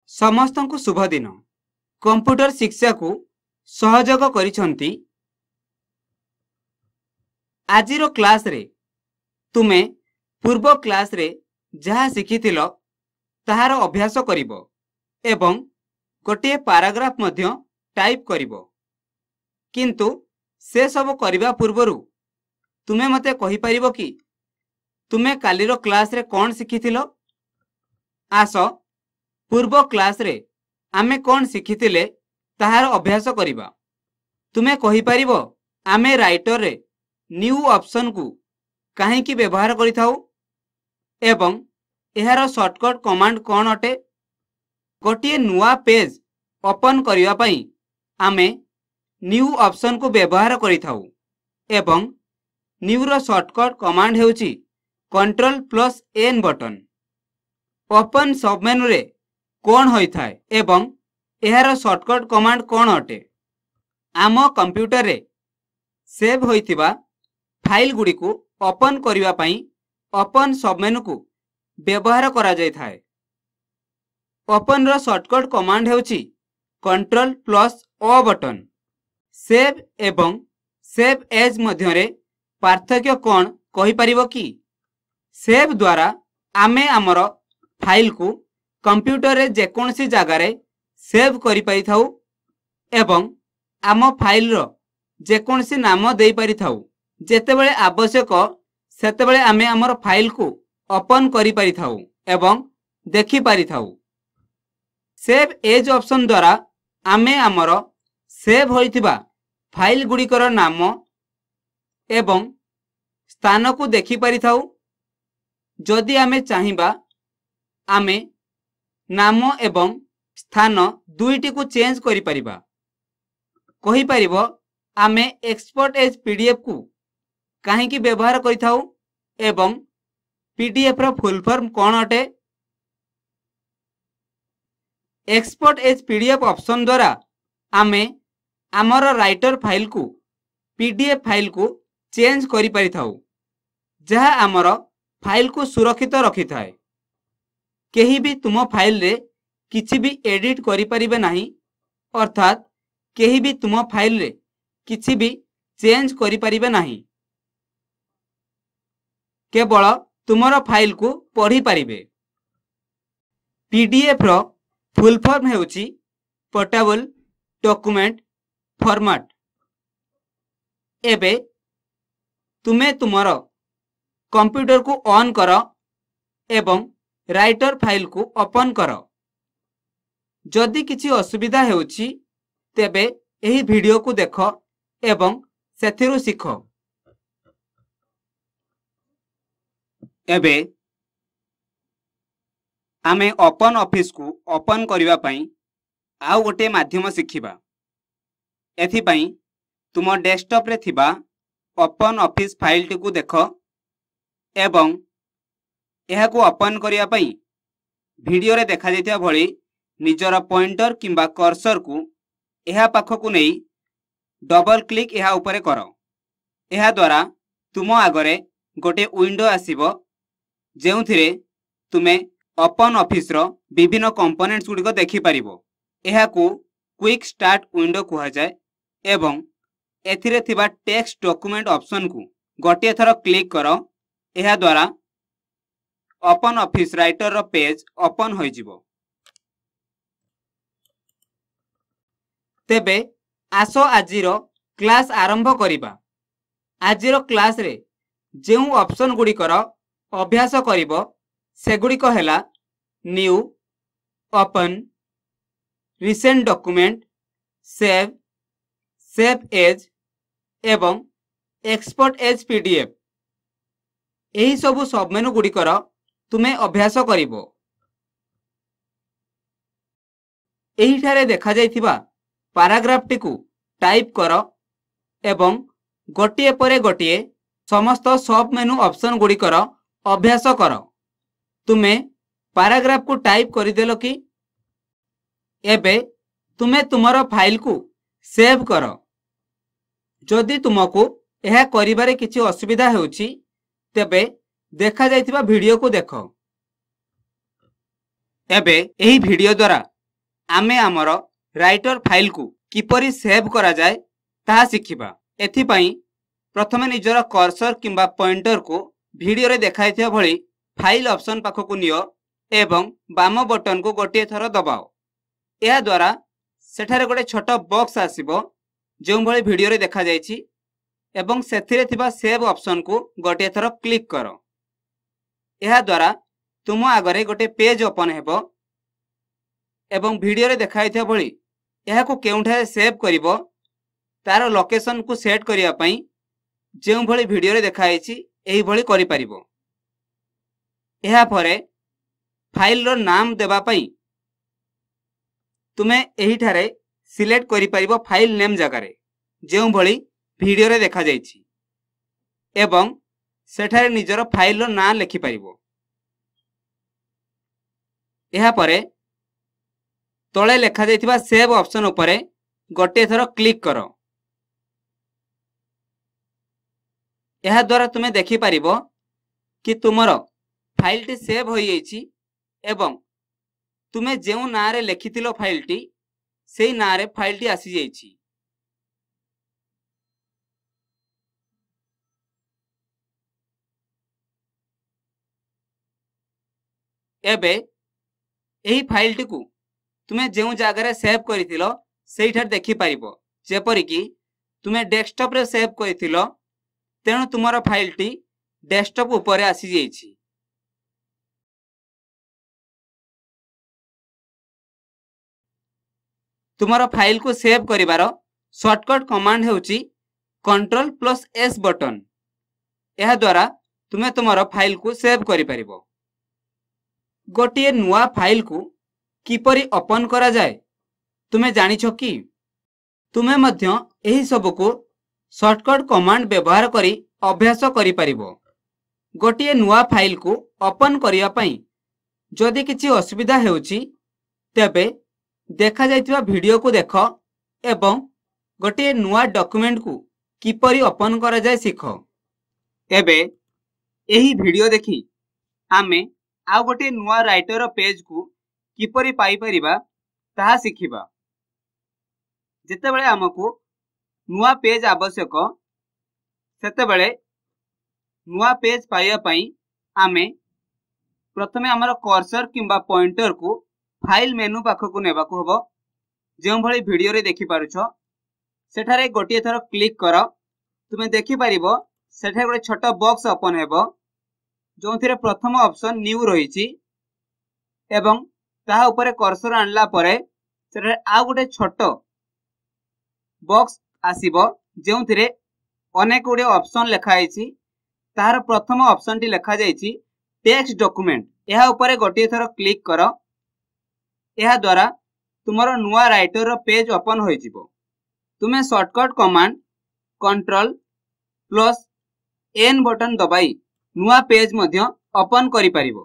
समस्तंकु शुभ दिन। कंप्यूटर शिक्षा को सहयोग करिसंती। आजिरो क्लास रे तुमे पूर्व क्लास रे जहाँ शिखिथिलो ताहार अभ्यास करिवो एवं गोटे पैराग्राफ मध्य टाइप करिवो। किंतु से सब करिवा पूर्वरु तुमे मते कहि परिबो कि तुमे कालीरो क्लास रे कोन शिखिथिलो? आस पूर्व क्लास रे आमे कोन शिखिथिले ताहार अभ्यास करिबा। तुमे कहि परिबो आमे राइटर रे न्यू ऑप्शन को काहे की व्यवहार करिथाउ एवं एहार शॉर्टकट कमांड कोन अटे? गोटे नुआ पेज ओपन करिवा पई आमे न्यू ऑप्शन को व्यवहार करिथाउ एवं न्यू रो शॉर्टकट कमांड हेउची Ctrl+N button. Open sub menu रे कोन होई थाए एवं एहार शॉर्टकट कमांड कोन अटे? आम कंप्यूटर रे सेव होइथिबा फाइल गुडी को ओपन करिवा पई ओपन सब मेनू को व्यवहार करा जाय थाए। ओपन रो शॉर्टकट कमांड हेउची Ctrl+O बटन। सेव एवं सेव एज मध्य रे पार्थक्य कोन कहि परिबो कि? सेव द्वारा आमे आमर फाइल को कंप्यूटर रे जेकोनसी जगह रे सेव करि पारि थाउ एवं आम फाइल रो जेकोनसी नाम देई पारि थाउ। जेतेबेले आवश्यक सेतेबेले आमे आमर फाइल को ओपन करि पारि थाउ एवं देखि पारि थाउ। सेव एज ऑप्शन द्वारा आमे आमर सेव होइथिबा फाइल गुडीकर नाम एवं स्थान को देखि पारि थाउ। जदि आमे चाहिबा आमे नाम एवं स्थान दुईटी को चेंज करि परिबा। कहि परिबो आमे एक्सपोर्ट एज पीडीएफ को काहे की व्यवहार करिथाउ एवं पीडीएफ रो फुल फॉर्म कोन अटे? एक्सपोर्ट एज पीडीएफ ऑप्शन द्वारा आमे आमर राइटर फाइल को पीडीएफ फाइल को चेंज करि परिथाउ जहा आमर फाइल को सुरक्षित रखि थाए। केही भी तुम फाइल रे किछि भी एडिट करि परिबे नाही, अर्थात केही भी तुम फाइल रे किछि भी चेंज करि परिबे नाही। केवल तुमर फाइल को पढ़ी पारिबे। पीडीएफ रो फुल फॉर्म हेउची पोर्टेबल डॉक्यूमेंट फॉर्मेट। एबे तुमे तुमर कंप्यूटर को ऑन कर एवं राइटर फाइल को ओपन कर। जदि किछि असुविधा हेउची तेबे एही वीडियो को देख एवं सेथिरु सिख। एबे आमे ओपन ऑफिस को ओपन करिवा पई आउ गोटे माध्यम सिखिबा। एथि पई तुम डेस्कटॉप रे थिबा ओपन ऑफिस फाइल टी को देख एवं यह को ओपन करिया पई वीडियो रे देखा जैतिया भली निजर पॉइंटर किंबा कर्सर को यह पाख को नहीं डबल क्लिक यह ऊपर कर। यह द्वारा तुम आगरे गोटे विंडो आसीबो जेउथिरे तुमे ओपन ऑफिस रो विभिन्न कंपोनेंट्स गुडी को देखि परिबो। यह को क्विक स्टार्ट विंडो कहा जाय एवं एथिरे थिबा टेक्स्ट डॉक्यूमेंट ऑप्शन को गोटे थर क्लिक करो। यह द्वारा ओपन ऑफिस राइटर रो पेज ओपन होई जिवो। तेबे आसो आजिरो क्लास आरंभ करिबा। आजिरो क्लास रे जेउ ऑप्शन गुडी कर अभ्यास करिवो सेगुडी को हैला new, open, recent document, save, save as एवं एक्सपोर्ट एज पीडीएफ। एही सबु सब मेनू गुडी कर तुमे अभ्यास करिवो। एही ठारे देखा जायथिबा पैराग्राफ टी को टाइप कर एवं गोटिए परे गोटिए समस्त सब मेनू ऑप्शन गुडी कर अभ्यास कर। तुमे पैराग्राफ को टाइप करि देलो कि? एबे तुमे तुमरो फाइल को सेव कर। जदि तुमको यह करिबारे किछि असुविधा हेउची तेबे देखा जायथिबा वीडियो को देख। एबे एही वीडियो द्वारा आमे आमर राइटर फाइल को किपरि सेव करा जाए ताहा शिखिबा। एथिपाई प्रथमे निजर कर्सर किंबा पॉइंटर को वीडियो रे देखाइथिया भली फाइल ऑप्शन पाखकु नियो एवं बाम बटन को गोटे थर दबाओ। यह द्वारा सेठारे गोटे छोट बॉक्स आसीबो जो भली वीडियो रे देखा जायछि एवं सेथिरे थिबा सेव ऑप्शन को गोटे थर क्लिक करो। यह द्वारा तुम आगरे गोटे पेज ओपन हेबो एवं वीडियो रे देखाइथिया भली यहाको केउठारे सेव करिवो तार लोकेशन को सेट करिया पई जो भली वीडियो रे देखाइछि एही भली करि परिबो। यहा परे फाइल रो नाम देबा पई तुमे एही ठारे सिलेक्ट करि परिबो फाइल नेम जगारे जो भली वीडियो रे देखा जायछि एवं सेठारे निजर फाइल रो नाम लिखि परिबो। यहा परे तळे लेखा जायथिबा सेव ऑप्शन उपरे गोटे थर क्लिक करो। यह द्वारा तुमे देखि परिबो कि तुमर फाइल टी सेव होई जायछि एवं तुमे जेउ नारे लेखिथिलो फाइल टी सेही नारे फाइल टी आसी जायछि। एबे एही फाइल टी को तुमे जेउ जागारे सेव करिथिलो सेहीठार देखि परिबो। जेपरि कि तुमे डेस्कटॉप रे सेव करिथिलो तेणु तुमर फाइल टी डेस्कटॉप ऊपर आसी जायछि। तुमर फाइल को सेव करिवार शॉर्टकट कमांड हेउची Ctrl+S बटन। यह द्वारा तुमे तुमर फाइल को सेव करि परिबो। गोटे नुआ फाइल को किपरि ओपन करा जाए तुमे जानिछो कि? तुमे मध्य एही सब को शॉर्टकट कमांड व्यवहार करी अभ्यास करि परिबो। गोटे नुआ फाइल को ओपन करिया पई जदि किछि असुविधा हेउची तेबे देखा जायतिबा वीडियो को देख एवं गोटे नुआ डॉक्यूमेंट को किपरि ओपन करा जाए सिख। एबे एही वीडियो देखि आमे आ गोटे नुआ राइटर पेज को किपरि पाई परिबा ताहा सिखिबा। जेतेबेले हमकु नुआ पेज आवश्यक सेतेबेले नुआ पेज पाइया पई आमे प्रथमे हमर कर्सर किंबा पॉइंटर को फाइल मेनू पाखकु नेबाकु हबो। जेउ भली वीडियो रे देखि पारुछो सेठारे गोटे थर क्लिक करो। तुमे देखि परिबो सेठारे गोटे छोट बॉक्स ओपन हेबो जोंथिरे प्रथम ऑप्शन न्यू रहिछि एवं ताहा ऊपर कर्सर आणला परे सेठारे आ गोटे छोट बॉक्स आसीबो जोंथिरे अनेक गुडे ऑप्शन लेखा आइछि। ताहार प्रथम ऑप्शन टी लेखा जाइछि टेक्स्ट डॉक्यूमेंट। यहा ऊपर गोटे थर क्लिक करो। यहा द्वारा तुमरो नुआ राइटर रो पेज ओपन होई जिवो। तुमे शॉर्टकट कमांड Ctrl+N बटन दबाई नुआ पेज मध्य ओपन करि परिबो।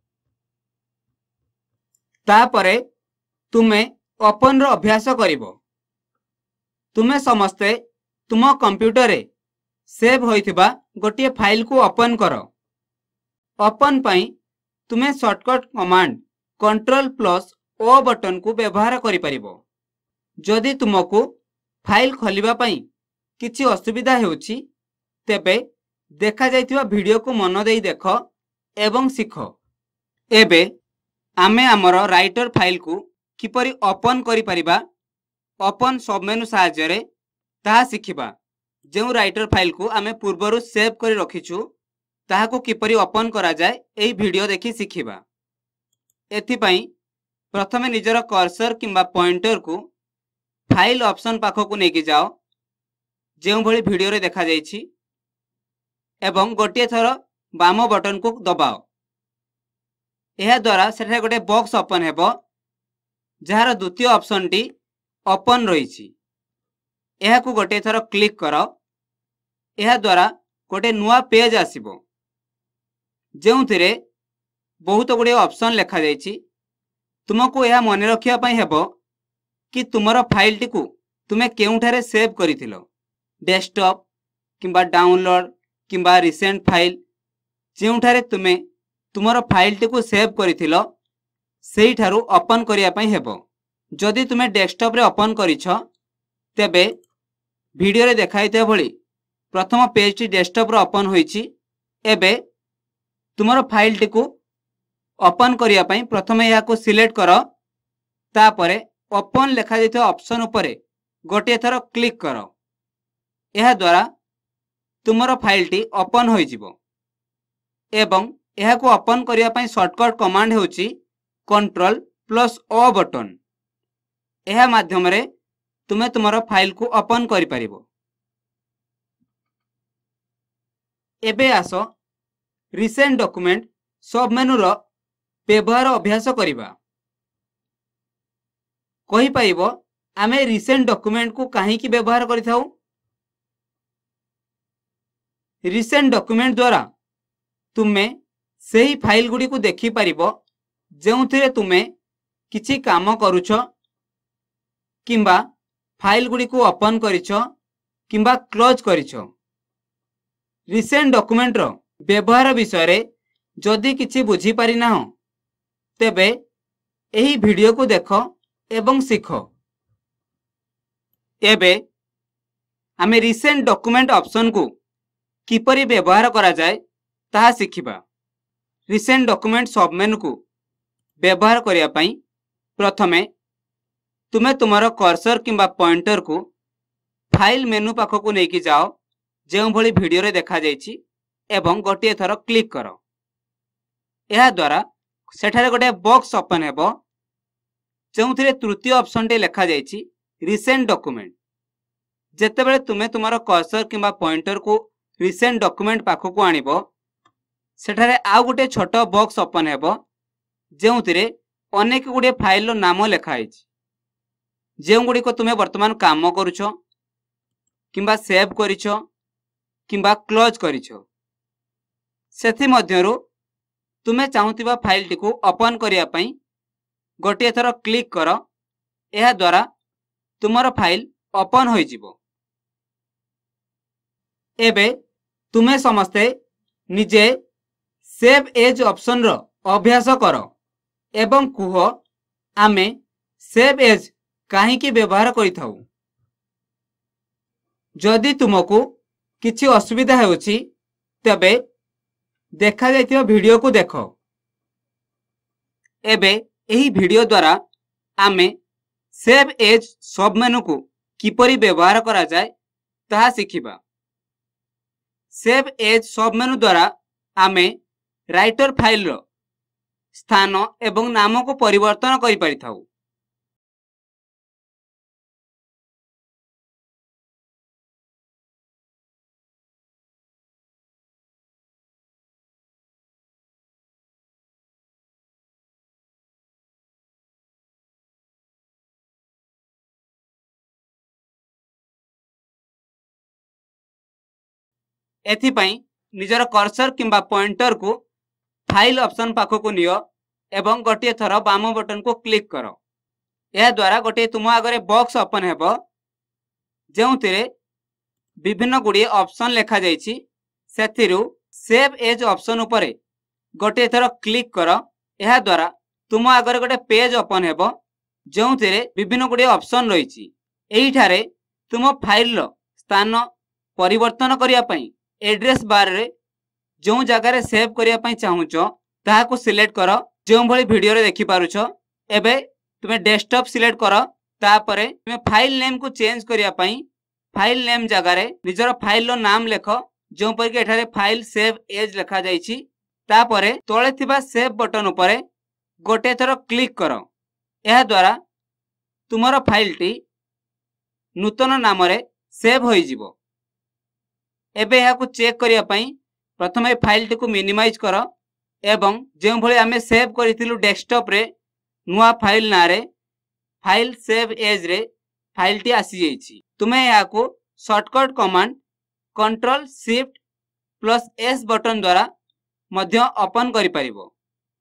तापरे तुमे ओपन रो अभ्यास करिवो। तुमे समस्ते तुम कंप्यूटर रे सेव होइथिबा गोटे फाइल को ओपन करो। ओपन पई तुमे शॉर्टकट कमांड Ctrl+O बटन को व्यवहार करि परिबो। जदि तुमको फाइल खोलिबा पई किछि असुविधा हेउछि तेबे देखा जाइथिबा वीडियो को मन देई देखो एवं सिखो। एबे आमे हमर राइटर फाइल को किपरि ओपन करि परिबा ओपन सब मेनू सहायता रे ताहा सिखिबा। जेउ राइटर फाइल को आमे पूर्वरु सेव करि रखिछु ताहाको किपरि ओपन करा जाए एही वीडियो देखि सिखिबा। एथि पई प्रथमे निजर कर्सर किंबा पॉइंटर को फाइल ऑप्शन पाखकु नेकी जाओ जेउ भली वीडियो रे देखा जाइछि एवं गोटे थर बाम बटन को दबाओ। यह द्वारा सेठा गोटे बॉक्स ओपन हेबो जार द्वितीय ऑप्शन टी ओपन रहिछि। यह को गोटे थर क्लिक करो। यह द्वारा गोटे नुआ पेज आसीबो जेउथिरे बहुत गुडे ऑप्शन लेखा जाइछि। तुमको यह मन रखिया पई हेबो कि तुमरो फाइल टी को तुमे केउठारे सेव करिथिलो, डेस्कटॉप किंबा डाउनलोड किंबा रिसेंट फाइल जेउठारे तुमे तुमरो फाइल टी को सेव करिथिलो सेही ठारू ओपन करिया पई हेबो। जदि तुमे डेस्कटॉप रे ओपन करिछ तेबे वीडियो रे देखाइते भली प्रथम पेज टी डेस्कटॉप रे ओपन होईछि। एबे तुमरो फाइल टी को ओपन करिया पई प्रथमे या को सिलेक्ट करो, तापरे ओपन लेखा जैथिबा ऑप्शन उपरे गोटे थर क्लिक करो। यह द्वारा तुमरो फाइल टी ओपन होई जिवो एवं यह को ओपन करिया पई शॉर्टकट कमांड होउछि Ctrl+O बटन। यह माध्यम रे तुमे तुमरो फाइल को ओपन करि परिबो। एबे आसो रिसेंट डॉक्यूमेंट सब मेनू रो व्यवहार अभ्यास करिबा। कहि पाइबो आमे रिसेंट डॉक्यूमेंट को काहे की व्यवहार करिथाउ? रिसेंट डॉक्यूमेंट द्वारा तुमे सही फाइल गुडी को देखि परिबो जेउथिरे तुमे किछि काम करूछ किंबा फाइल गुडी को ओपन करिछ किंबा क्लोज करिछ। रिसेंट डॉक्यूमेंट रो व्यवहार विषय रे जदि किछि बुझी पारि ना हो तेबे एही वीडियो को देखो एवं सीखो। एबे आमे रिसेंट डॉक्यूमेंट ऑप्शन को किपरि व्यवहार करा जाए ताहा सिखिबा। रिसेंट डॉक्यूमेंट सब मेनू को व्यवहार करिया पई प्रथमे तुमे तुमरो कर्सर किंबा पॉइंटर को फाइल मेनू पाखो को नेकी जाओ जेउ भली वीडियो रे देखा जायछि एवं गोटे थर क्लिक करो। यह द्वारा सेठारे गोटे बॉक्स ओपन हेबो जेउथिरे तृतीय ऑप्शन टे लेखा जायछि रिसेंट डॉक्यूमेंट। जेतेबेले तुमे तुमरो कर्सर किंबा पॉइंटर को रिसेंट डॉक्यूमेंट पाखो को आनिबो सेठारे आउ गोटे छोटो बॉक्स ओपन हेबो जेउथिरे अनेक गुडे फाइल रो नाम लेखा आइछि। जेउ गुडी को तुमे वर्तमान काम करूछो किंबा सेव करिछो किंबा क्लोज करिछो। सेथि मध्यरु तुमे चाहुतिबा फाइल टी को ओपन करिया पई गोटे थर क्लिक करो। यह द्वारा तुमरो फाइल ओपन होई जिवो। एबे तुमे समस्ते निजे सेव एज ऑप्शन रो अभ्यास करो एवं कुह आमे सेव एज काहे की व्यवहार करिथाउ। जदि तुमको किछि असुविधा हेउछि तबे देखा जाइथिबा वीडियो को देखो। एबे एही वीडियो द्वारा आमे सेव एज सब मेनू को किपरि व्यवहार करा जाए ताहा सिखिबा। सेव एज सब मेनू द्वारा आमे राइटर फाइल रो स्थान एवं नाम को परिवर्तन करि परिथाउ। एथि पई निजर कर्सर किंबा पॉइंटर को फाइल ऑप्शन पाखो को नियो एवं गोटे थर बाम बटन को क्लिक करो। यह द्वारा गोटे तुम आगरे बॉक्स ओपन हेबो जेउथिरे विभिन्न गुडी ऑप्शन लेखा जायछि। सेथिरु सेव एज ऑप्शन उपरे गोटे थर क्लिक करो। यह द्वारा तुम आगरे गोटे पेज ओपन हेबो जेउथिरे विभिन्न गुडी ऑप्शन रहिछि। एही ठारे तुम फाइल रो स्थान परिवर्तन करिया पई एड्रेस बार रे जो जगह रे सेव करिया पई चाहुचो ताहा को सिलेक्ट करो जो भली वीडियो रे देखि पारुछो। एबे तुमे डेस्कटॉप सिलेक्ट करो, तापरे तुमे फाइल नेम को चेंज करिया पई फाइल नेम जगह रे निजर फाइल रो नाम लेखो जो पर के एठारे फाइल सेव एज लेखा जायछि। तापरे तळे थिबा सेव बटन उपरे गोटे थर क्लिक करो। यह द्वारा तुमरो फाइल टी नूतन नाम रे सेव होई जिवो। एबे यहा को चेक करिया पई प्रथमे फाइल टी को मिनिमाइज करो एवं जो भली आमे सेव करिथिलु डेस्कटॉप रे नुआ फाइल ना रे फाइल सेव एज रे फाइल टी आसी जाइछि। तुमे यहा को शॉर्टकट कमांड Ctrl+Shift+S बटन द्वारा मध्य ओपन करि परिबो।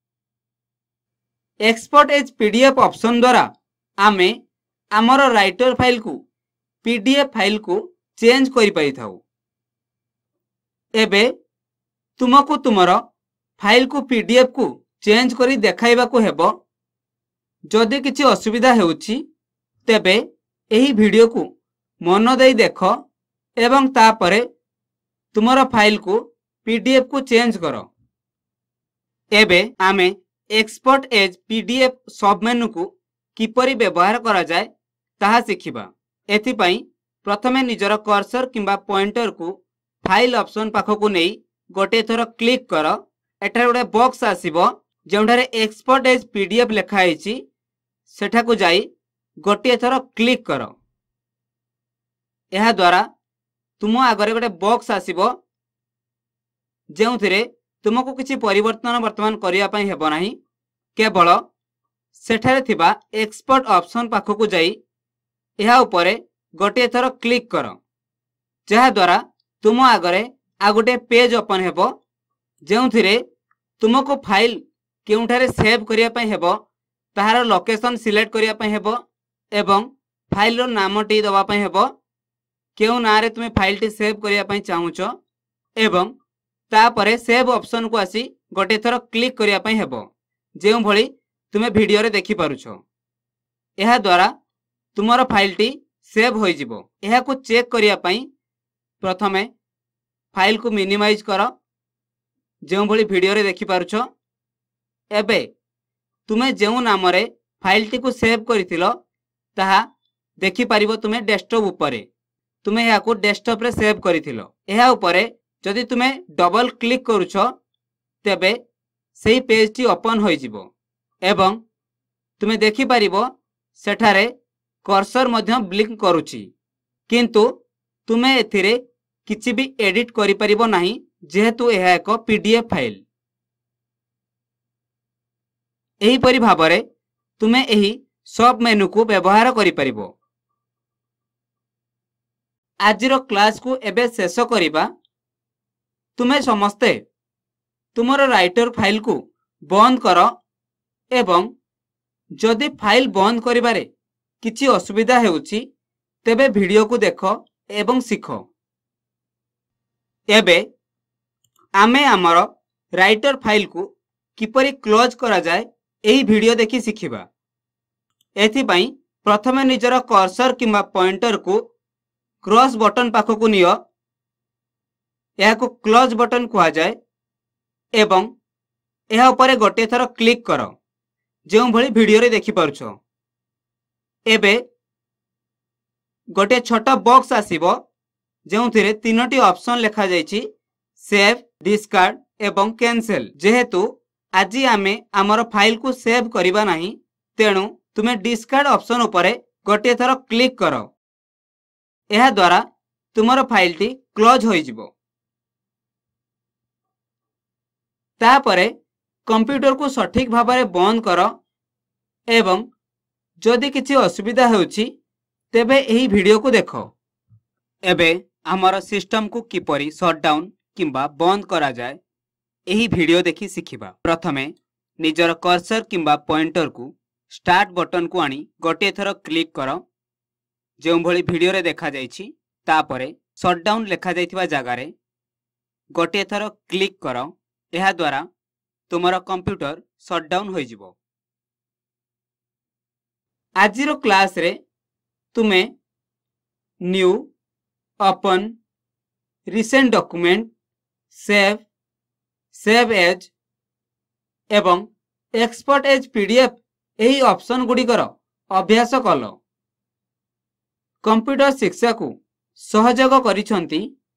एक्सपोर्ट एज पीडीएफ ऑप्शन द्वारा आमे हमर राइटर फाइल को पीडीएफ फाइल को चेंज करि परिथाउ। एबे तुमको तुमरो फाइल को पीडीएफ को चेंज करी देखाइबा को हेबो जदि किछि असुविधा हेउछि तेबे एही वीडियो को मन देई देख एवं तापरे तुमर फाइल को पीडीएफ को चेंज कर। एबे आमे एक्सपोर्ट एज पीडीएफ सब मेनू को किपरि व्यवहार करा जाय ताहा सिखिबा। एथिपाई प्रथमे निजर कर्सर किंबा पॉइंटर को फाइल ऑप्शन पाखकु नेई गोटे थर क्लिक कर। एठारे गोटे बॉक्स आसीबो जेउठारे एक्सपोर्ट एज पीडीएफ लेखा आइछि सेठा को जाई गोटे थर क्लिक कर। एहा द्वारा तुम आगरे गोटे बॉक्स आसीबो जेउथिरे तुमको किछि परिवर्तन वर्तमान करिया पई हेबो नाही। केवल सेठारे थिबा एक्सपोर्ट ऑप्शन पाखकु जाई एहा उपरे गोटे थर क्लिक कर, जहा द्वारा तुम आगरे आ गोटे पेज ओपन हेबो जेउथिरे तुमको फाइल केउठारे सेव करिया पई हेबो ताहार लोकेशन सिलेक्ट करिया पई हेबो एवं फाइल रो नामटी दवा पई हेबो केउ नारे तुमे फाइल टी सेव करिया पई चाहुचो एवं तापरे सेव ऑप्शन को आसी गोटे थर क्लिक करिया पई हेबो जेउ भली तुमे वीडियो रे देखि पारुछो। एहा द्वारा तुमरो फाइल टी सेव होई जिवो। एहा को चेक करिया पई प्रथमे फाइल को मिनिमाइज कर जेउ भली वीडियो रे देखि पारुछो। एबे तुमे जेउ नाम रे फाइल टी को सेव करितिलो ताहा देखि पारिबो तुमे डेस्कटॉप उपरे। तुमे एहा को डेस्कटॉप रे सेव करितिलो। एहा उपरे जदि तुमे डबल क्लिक करूछो तेबे सेही पेज टी ओपन होई जिवो एवं तुमे देखि पारिबो सेठारे कर्सर मध्य ब्लिंक करूछि, किंतु तुमे एथिरे किछि भी एडिट करि परिबो नाही जेहेतु एहा एक पीडीएफ फाइल। एही परि भाबरे तुमे एही सब मेनू को व्यवहार करि परिबो। आजिरो क्लास को एबे शेष करिबा। तुमे समस्ते तुमरो राइटर फाइल को बंद कर एवं जदि फाइल बंद करिबारे किछि असुविधा हेउछि तेबे वीडियो को देख एवं सीख। एबे आमे आमर राइटर फाइल को किपरि क्लोज करा जाय एही वीडियो देखि सिखिबा। एथिपाई प्रथमे निजर कर्सर किंबा पॉइंटर को क्रॉस बटन पाखकु नियो। एहा को क्लोज बटन कहा जाय एवं एहा उपरे गोटे थर क्लिक कर जेउ भली वीडियो रे देखि पारुछो। एबे गोटे छोटा बॉक्स आसीबो जेउथिरे तीनोटी ऑप्शन लेखा जायछि सेव, डिस्कार्ड एवं कैंसिल। जेहेतु आजी आमे हमर फाइल को सेव करिबा नाही तेणु तुमे डिस्कार्ड ऑप्शन उपरे गोटे थर क्लिक कर। एहा द्वारा तुमर फाइल टी क्लोज होई जिवो। तापरे कंप्यूटर को सठिक भाबरे बंद कर एवं जदि किछि असुविधा हेउछि तेबे एही वीडियो को देखो। एबे हमर सिस्टम को किपरि शटडाउन किंबा बंद करा जाय एही वीडियो देखि सिखिबा। प्रथमे निजर कर्सर किंबा पॉइंटर को स्टार्ट बटन को आनी गोटे थर क्लिक कर जेउ भली वीडियो रे देखा जायछि। तापरे शटडाउन लेखा जायथिबा जागा रे गोटे थर क्लिक कर। एहा द्वारा तुमर कंप्यूटर शटडाउन होई जिवो। आजिरो क्लास रे तुमे new, open, recent document, save, save as एवं एक्सपोर्ट एज पीडीएफ एही ऑप्शन गुड़िकर अभ्यास कल। कंप्यूटर शिक्षा को सहयोग करिसंती